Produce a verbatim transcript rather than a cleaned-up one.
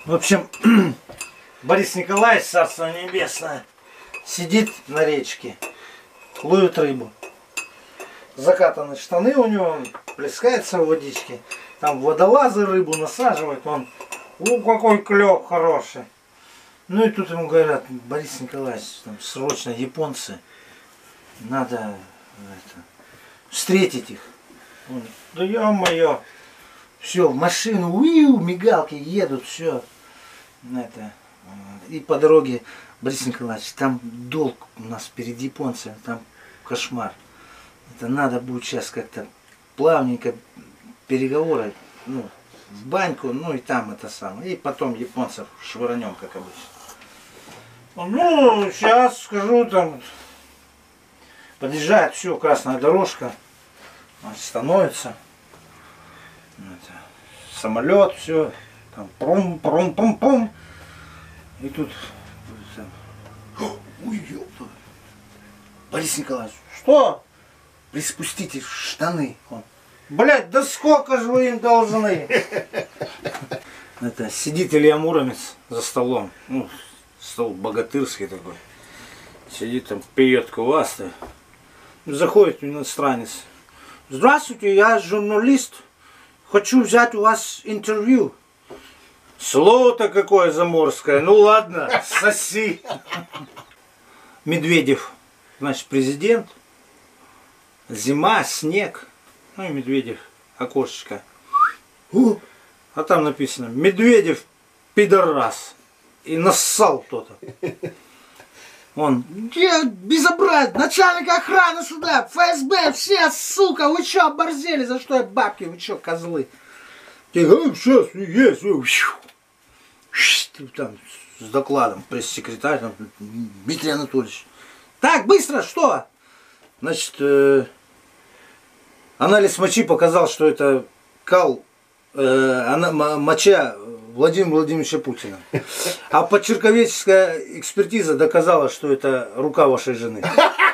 В общем, Борис Николаевич, царство небесное, сидит на речке, ловит рыбу. Закатаны штаны у него, плескается в водичке. Там водолазы рыбу насаживают, он, о, какой клёв хороший. Ну и тут ему говорят: Борис Николаевич, там срочно японцы, надо это, встретить их. Он: да ё-моё, все, в машину, уиу, мигалки едут, все. Это, и по дороге: Борис Николаевич, там долг у нас перед японцами, там кошмар. Это надо будет сейчас как-то плавненько переговоры, ну, в баньку, ну и там это самое. И потом японцев швырнем, как обычно. Ну, сейчас скажу, там подъезжает, все, красная дорожка, становится. Это, самолет, все, там прум, прум, пум, пум. И тут там, ой, ёпта. Борис Николаевич, что? Приспустите штаны. Он: блядь, да сколько же вы им должны? Это, сидит Илья Муромец за столом. Ну, стол богатырский такой. Сидит там, пьет квас-то. Заходит иностранец: здравствуйте, я журналист. Хочу взять у вас интервью. Слово-то какое заморское. Ну ладно, соси. Медведев, значит, президент. Зима, снег. Ну и Медведев, окошечко. А там написано: Медведев, пидорас. И нассал кто-то. Он: безобразие, начальник охраны сюда, ФСБ, все, сука, вы чё оборзели, за что я бабки, вы чё, козлы? Сейчас, есть. Там с докладом пресс-секретарь, там, Дмитрий Анатольевич. Так, быстро, что? Значит, э, анализ мочи показал, что это кал, э, она, моча Владимира Владимировича Путина. А подчерковеческая экспертиза доказала, что это рука вашей жены.